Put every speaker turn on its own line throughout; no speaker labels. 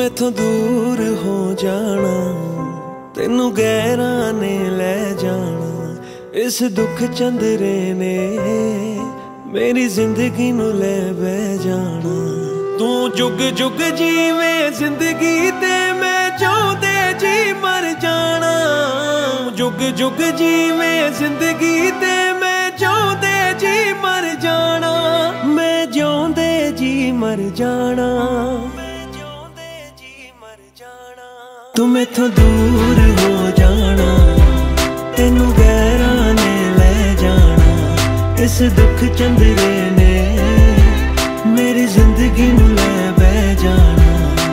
मैथों दूर हो जाना, तेनू गैरां ने ले जाना। इस दुख चंदरे ने मेरी जिंदगी नू ले बह जाना। तू जुग जुग जीवे जिंदगी ते मैं चाहते जी मर जाना। जुग जुग जीवे जिंदगी ते मैं चाहते जी मर जाना। मैं चाहते जी मर जाना। तू मैथों दूर हो जाना, तेनू गैरां ने ले जाना। इस दुख चंदरे ने मेरी जिंदगी नू ले बह जाना।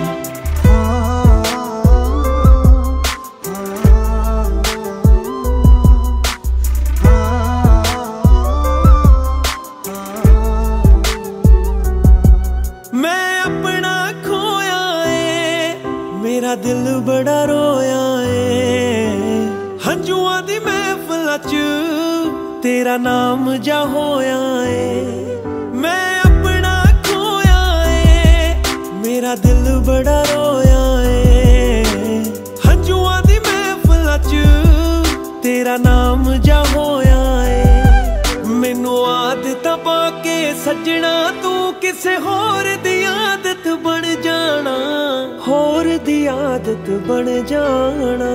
मैं अपना खोया है, मेरा दिल बड़ा रोया है। हंजुआं दी महफिल च तेरा नाम जा होया है। मैं अपना खोया है, मेरा दिल बड़ा रोया है। हंजुआं दी महफिल च तेरा नाम जा होया है। मैनू आदत पाके सजना तू किसे होर दी आदत बन जाना। होर दी आदत बन जाना।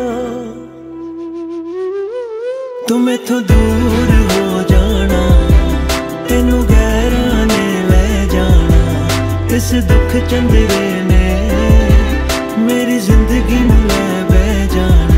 तू मैथों दूर हो जाना, तेनू गैरां ने ले जाना। इस दुख चंदरे ने मेरी जिंदगी नू ले बह जाना।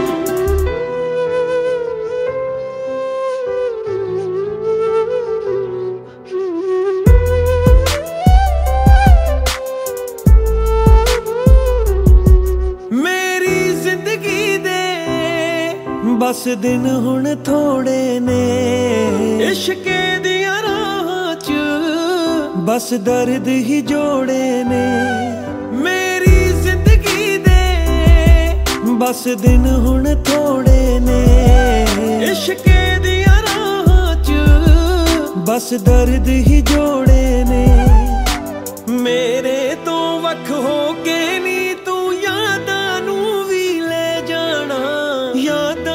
बस दिन हुण थोड़े ने इश्के दियां राहां च, बस दर्द ही जोड़े ने। मेरी जिंदगी दे बस दिन हुण थोड़े ने इश्के दियां राहां च, बस दर्द ही जोड़े ने। मेरे तो वख हो के नी तू यादां नू भी ले जाना। यादां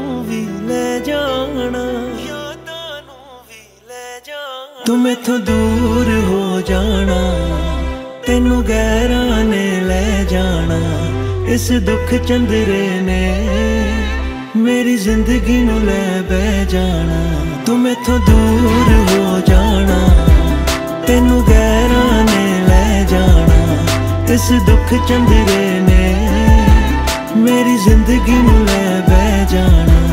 तू मैथों दूर हो जाना, तेनू गैरां ने ले जाना। इस दुख चंदरे ने मेरी जिंदगी नू ले बह जाना। तू मैथों दूर हो जाना, तेनू गैरां ने ले जाना। इस दुख चंदरे ने मेरी जिंदगी नू ले बह जाना।